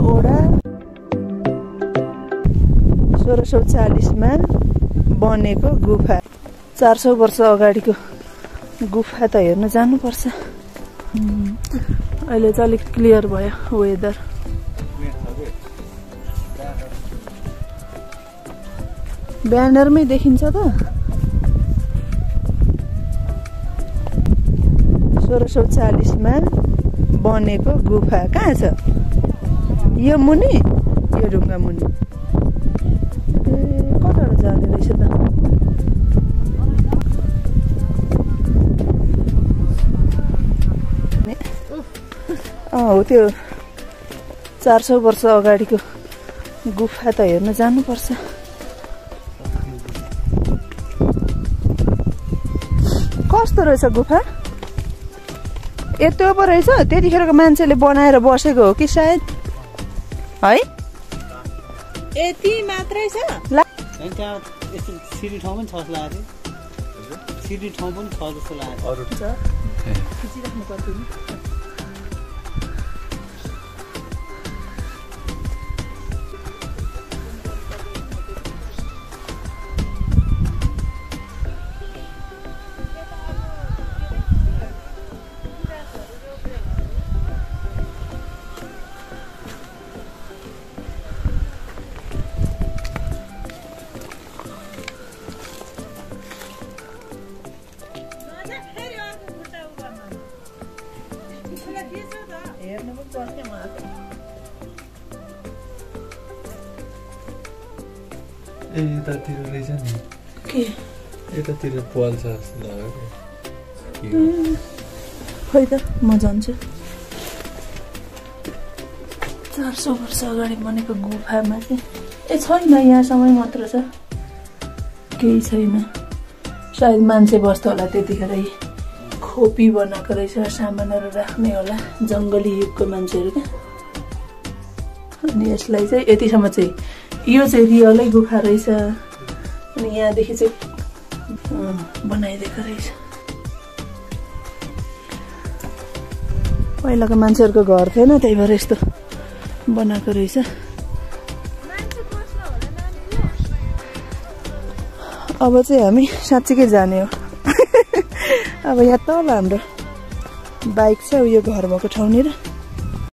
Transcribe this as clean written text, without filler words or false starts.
वडा 1640 मा बनेको गुफा 400 वर्ष अगाडिको गुफा त हेर्न जानुपर्छ। अहिले चाहिँ अलिक क्लियर भयो वेदर। ब्यानरमै देखिन्छ त 1640 मा बनेको गुफा कहाँ छ? यो मुनि, यो ढुङ्गा मुनि। कताबाट जाने रहेछ त? हो त्यो 400 वर्ष अगाडिको गुफा त हेर्न जानुपर्छ। कस्तो रहेछ गुफा? यत्रो पो रहेछ। त्यतिखेरको मान्छेले बनाएर बसेको हो कि सायद, है? यति मात्रै छ? त्यहाँ यस्तो सिडी ठाउँ पनि छ जस्तो लाग्यो। सिडी ठाउँ पनि छ जस्तो लाग्यो। अरू खिचिराख्नु पर्दैन। यतातिर रहेछ नि के? यतातिर पाल छ जस्तो लाग्यो। खै त म जान्छु। 400 वर्ष अगाडि बनेको गुफामा चाहिँ छैन, यहाँसम्म मात्र छ, केही छैन। सायद मान्छे बस्छ होला त्यतिखेरै। खोपी बनाएको रहेछ, सामानहरू राख्ने होला, जङ्गली युगको मान्छेहरू क्या। अनि यसलाई चाहिँ यतिसम्म चाहिँ यो चाहिँ रियलै गुफा रहेछ। अनि यहाँदेखि चाहिँ बनाइदिएको रहेछ। पहिलाको मान्छेहरूको घर थिएन, त्यही भएर यस्तो बनाएको रहेछ। अब चाहिँ हामी साँच्चीकै जाने हो। अब यहाँ तल हाम्रो बाइक छ, उयो घर भएको ठाउँनिर।